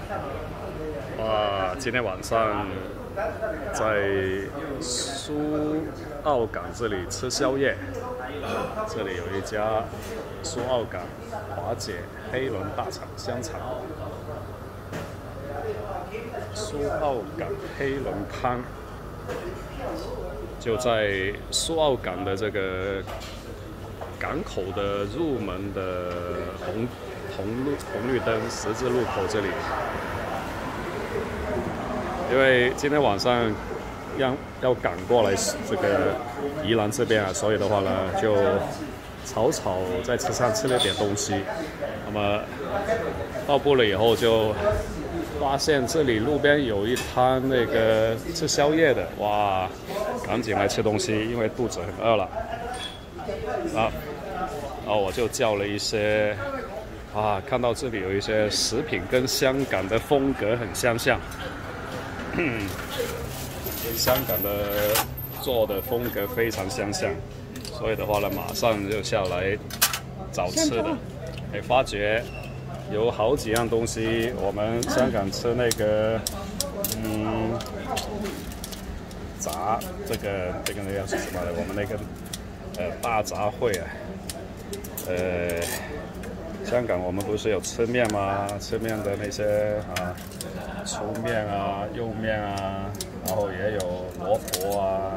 哇，今天晚上在苏澳港这里吃宵夜。这里有一家苏澳港华姐黑轮大肠香肠，苏澳港黑轮汤就在苏澳港的这个港口的入门的红绿灯十字路口这里。因为今天晚上要赶过来这个宜兰这边啊，所以的话呢，就草在车上吃了点东西。那么到步了以后，就发现这里路边有一摊那个吃宵夜的，哇，赶紧来吃东西，因为肚子很饿了。然后我就叫了一些，看到这里有一些食品跟香港的风格很相像。跟香港的做的风格非常相像，所以的话呢，马上就下来找吃的。发觉有好几样东西，我们香港吃那个，炸这个那个是什么的？我们那个大杂烩啊，香港我们不是有吃面吗？吃面的那些粗面啊、幼面啊，然后也有萝卜啊，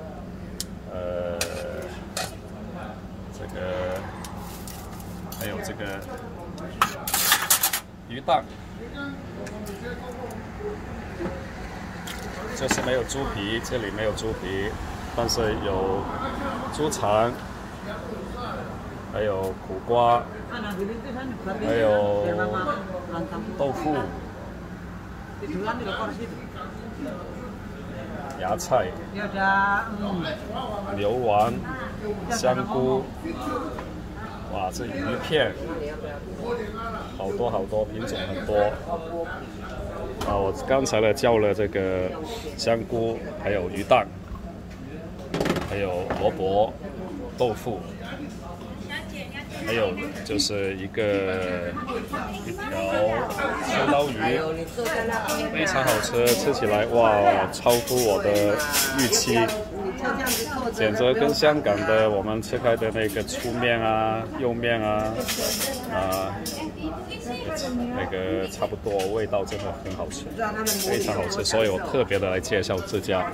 这个还有这个鱼蛋，就是没有猪皮，这里没有猪皮，但是有猪肠，还有苦瓜，还有豆腐。芽菜、牛丸、香菇，哇，这鱼片，好多品种很多。我刚才呢叫了这个香菇，还有鱼蛋，还有萝卜、豆腐。还有就是一条秋刀鱼，非常好吃，吃起来哇，超乎我的预期，简直跟香港的我们吃开的那个粗面啊、幼面啊，那个差不多，味道真的很好吃，非常好吃，所以我特别的来介绍这家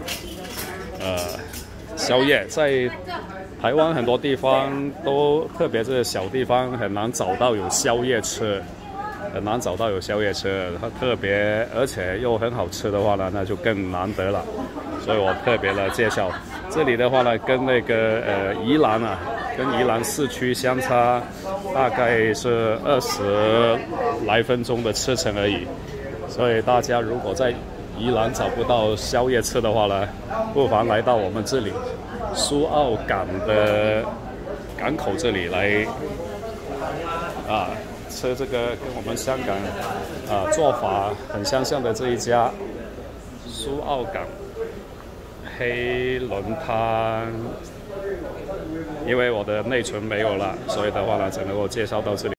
宵夜。在台湾很多地方都，特别是小地方，很难找到有宵夜吃，它特别而且又很好吃的话呢，那就更难得了。所以我特别的介绍这里的话呢，跟那个宜兰跟宜兰市区相差大概是20来分钟的车程而已。所以大家如果在宜兰找不到宵夜吃的话呢，不妨来到我们这里苏澳港的港口这里来吃这个跟我们香港做法很相像的这一家苏澳港黑轮汤。因为我的内存没有了，所以的话呢，只能够介绍到这里。